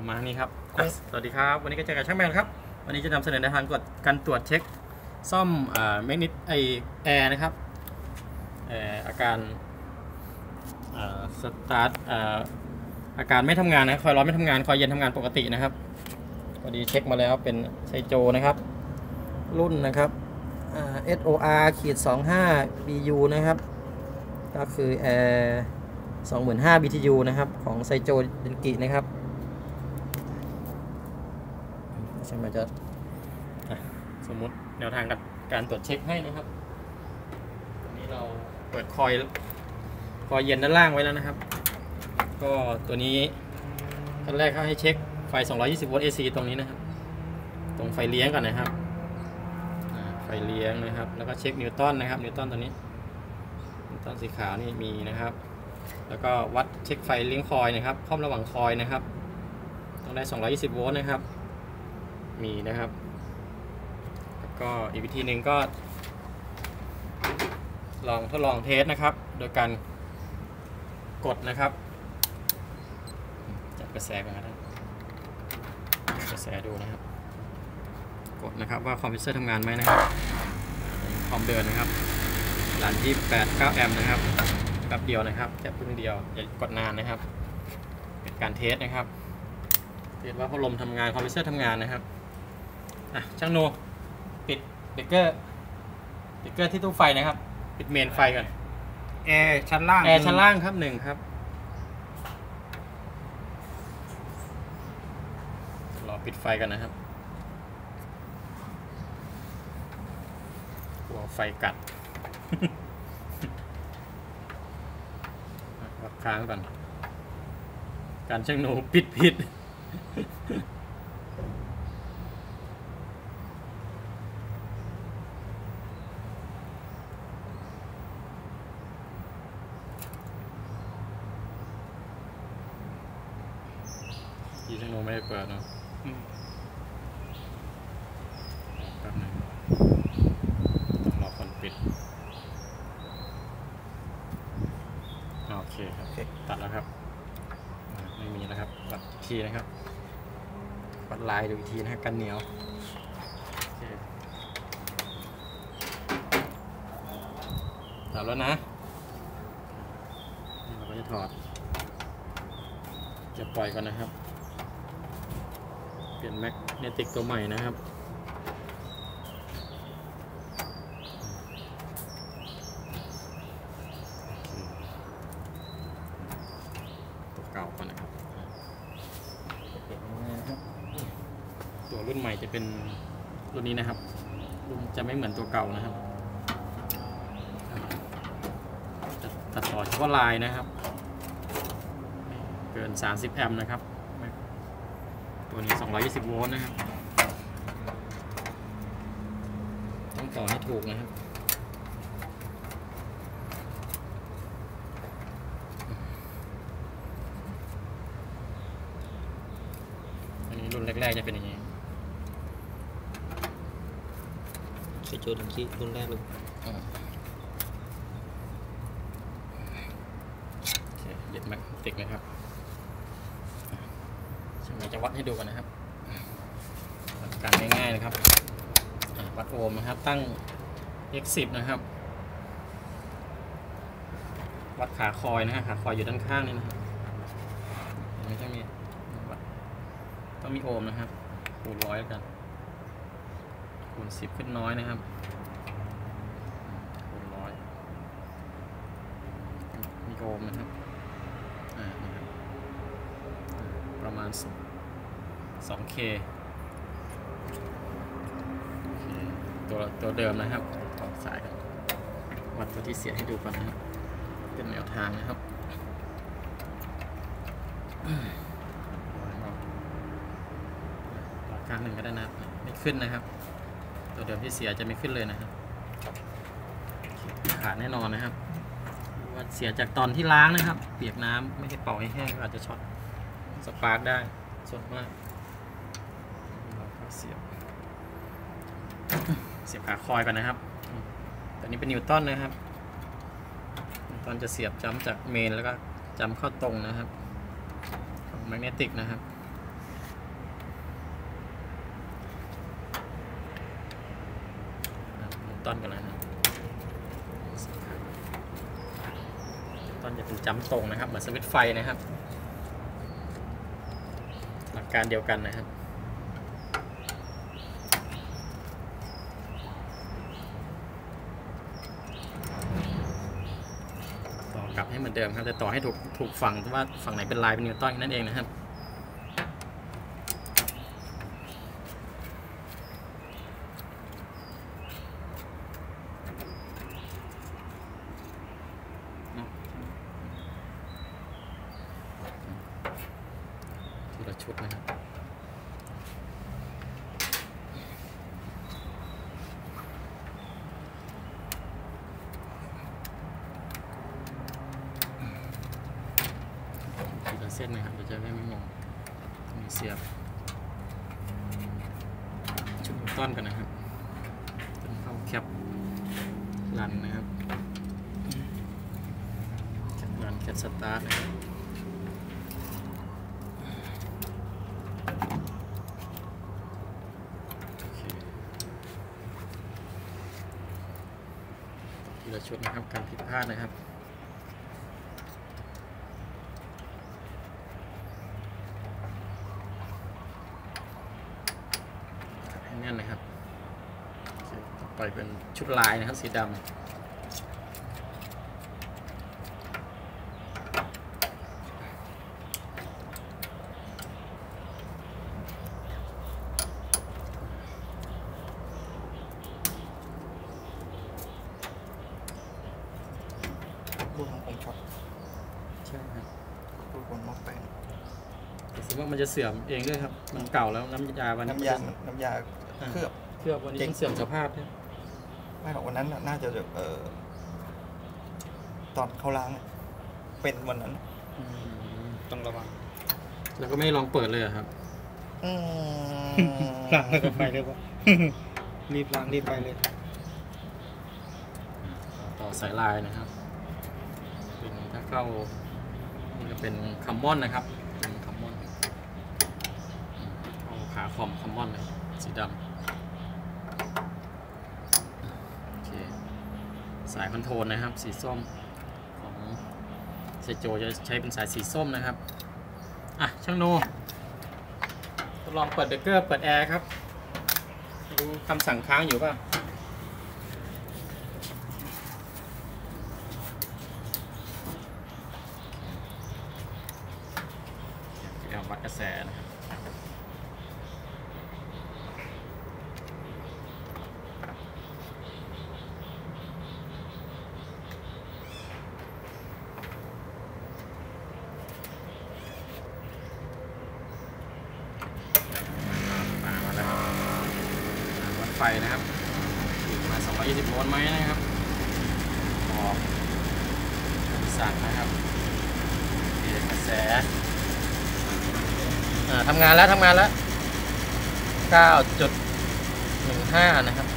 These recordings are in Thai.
ประมาณนี้ครับสวัสดีครับวันนี้ก็เจอกับช่างแมนครับวันนี้จะนำเสนอในทางการตรวจเช็คซ่อมแมกนิตแอร์นะครับอาการสตาร์ทอาการไม่ทำงานนะคอยร้อนไม่ทำงานคอยเย็นทำงานปกตินะครับพอดีเช็คมาแล้วเป็นไซโจนะครับรุ่นนะครับSOR-25 BU นะครับก็คือ25,000 BTU นะครับของไซโจเดนกินะครับใช่ไหมจะสมมุติแนวทางการตรวจเช็คให้นะครับตอนนี้เราเปิดคอยเย็นด้านล่างไว้แล้วนะครับก็ตัวนี้ขั้นแรกเขาให้เช็คไฟ220 โวลต์ AC ตรงนี้นะครับตรงไฟเลี้ยงก่อนนะครับไฟเลี้ยงนะครับแล้วก็เช็คนิวตันนะครับนิวตันตัวนี้นิวตันสีขาวนี่มีนะครับแล้วก็วัดเช็คไฟเลี้ยงคอยนะครับค่อมระหว่างคอยนะครับต้องได้220 โวลต์นะครับมีนะครับแล้วก็อีกวิธีหนึ่งก็ทดลองเทสนะครับโดยการกดนะครับจับกระแสกันนะกระแสดูนะครับกดนะครับว่าคอมพิวเตอร์ทำงานไหมนะครับคอมเดินนะครับหลานที่8-9 แอมป์นะครับแป๊บเดียวนะครับแค่พึ่งเดียวอย่ากดนานนะครับเป็นการเทสนะครับเทสว่าพัดลมทำงานคอมพิวเตอร์ทำงานนะครับช่างโนปิดเบรกเกอร์ที่ตู้ไฟนะครับปิดเมนไฟก่อนแอร์ชั้นล่างครับ1ครับรอปิดไฟกันนะครับกลัวไฟกัดวัดค้างก่อนการช่างโนปิดที่ช่างโนไม่ได้เปิดเนาะแป๊บนึงต้องรอคนปิดโอเคครับตัดแล้วครับไม่มีแล้วครับวัดอีกทีนะครับวัดลายดูอีกทีนะครับกันเหนียวตัดแล้วนะนี่เราก็จะถอดจะปล่อยก่อนนะครับเปลี่ยนแมกเนติกตัวใหม่นะครับตัวเก่าก่อนนะครับตัวรุ่นใหม่จะเป็นรุ่นนี้นะครับรุ่นจะไม่เหมือนตัวเก่านะครับจะตัดต่อเฉพาะลายนะครับเกิน30 แอมป์นะครับตัวนี้220 โวลต์นะครับต้องต่อให้ถูกนะครับอันนี้รุ่นแรกๆจะเป็นอย่างนี้ไซโจเดนกิรุ่นแรกเลยเด็ดแมกติกนะครับช่างจะวัดให้ดูกันนะครับวัดการง่ายๆนะครับวัดโอห์มนะครับตั้ง x10 นะครับวัดขาคอยนะครับขาคอยอยู่ด้านข้างนี่นะครับไม่ต้องมีวัดต้องมีโอห์มนะครับคูณ100แล้วกันคูณ10ขึ้นน้อยนะครับคูณ100มีโอห์มนะครับประมาณ 2K ตัวเดิมนะครับต่อสายกันวัดตัวที่เสียให้ดูก่อนนะครับเป็นแนวทางนะครับข้างหนึ่งก็ได้นะไม่ขึ้นนะครับตัวเดิมที่เสียจะไม่ขึ้นเลยนะครับขาดแน่นอนนะครับว่าเสียจากตอนที่ล้างนะครับเปียกน้ำไม่ให้เป่าให้แห้งอาจจะช็อตสปาร์กได้ส่วนมากเราก็เสียบขาคอยกันนะครับตัวนี้เป็นนิวตันนะครับนิวตันจะเสียบจ้ำจากเมนแล้วก็จ้ำเข้าตรงนะครับของแมกเนติกนะครับอต้นกันนะครับต้นจะเป็นจัมป์ตรงนะครับเหมือนสวิตช์ไฟนะครับหลักการเดียวกันนะครับต่อกลับให้เหมือนเดิมครับแต่ต่อให้ถูกฝั่งว่าฝั่งไหนเป็นลายเป็นนิวตันนั่นเองนะครับทีละชุดนะครับทีละเส้นนะครับจะได้ไม่งงมีเสียบชุดต้นกันนะครับเป็นเข้าแคปรันนะครับแคปรันแคปสตาร์ทนะครับทีละชุดนะครับการผิดพลาดนะครับให้แน่นนะครับต่อไปเป็นชุดลายนะครับสีดำลูกของผมช็อตใช่ครับลูกของมอกแป้งแต่สมมติมันจะเสื่อมเองด้วยครับมันเก่าแล้วน้ำยาวันนี้น้ำยาเคลือบเคลือบวันนี้มันเสื่อมสภาพเนี่ยไม่หรอกวันนั้นน่าจะตอนเขาล้างเป็นวันนั้นต้องระวังแล้วก็ไม่ลองเปิดเลยครับล้างแล้วก็ไปเลยว่า รีบล้างรีบไปเลยต่อสายลายนะครับเป็นถ้าเข้านี่ก็เป็นคัมมอนนะครับเป็นคัมมอนเข้าขาคอมคัมมอนเลยสีดำโอเคสายคอนโทรลนะครับสีส้มของเซโจจะใช้เป็นสายสีส้มนะครับอ่ะช่างโนทดลองเปิดเบรกเกอร์เปิดแอร์ครับดูคำสั่งค้างอยู่ป่ะวัดกระแสนะครับมาแล้ววัดไฟนะครับมา220 โวลต์ไหมนะครับออกสั่งนะครับกระแสทำงานแล้ว9.15 นะครับ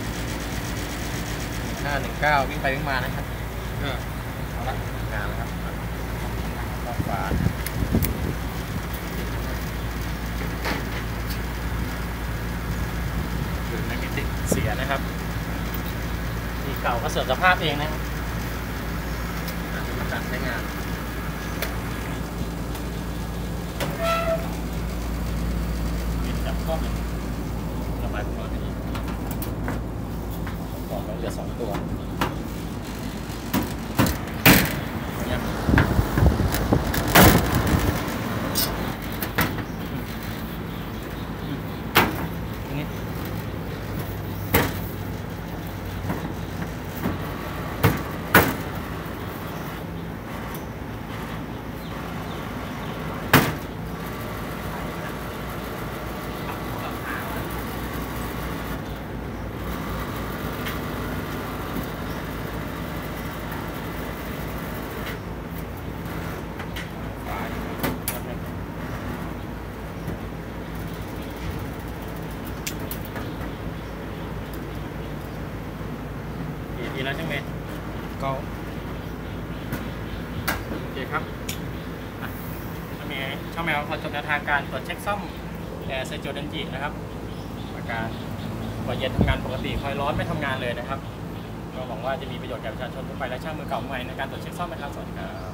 1519วิ่งไปวิ่งมานะครับเอาละทำงานแล้วครับต่อฝาหรือไม่มีติดเสียนะครับที่เก่าก็เสื่อมสภาพเองนะครับการใช้งานจับข้อมันระบายความร้อนได้ดีก่อนเราเหลือ2 ตัวเนี่ยนี่ดีแล้วใช่ไหมก็โอเคครับช่องแมวขอจบแนวทางการตรวจเช็คซ่อมแอร์ไซโจเดนจินะครับอาการพอเย็นทำงานปกติคอยร้อนไม่ทำงานเลยนะครับก็หวังว่าจะมีประโยชน์แก่ประชาชนทั่วไปและช่างมือเก่ามือใหม่ในการตรวจเช็คซ่อมนะครับสวัสดีครับ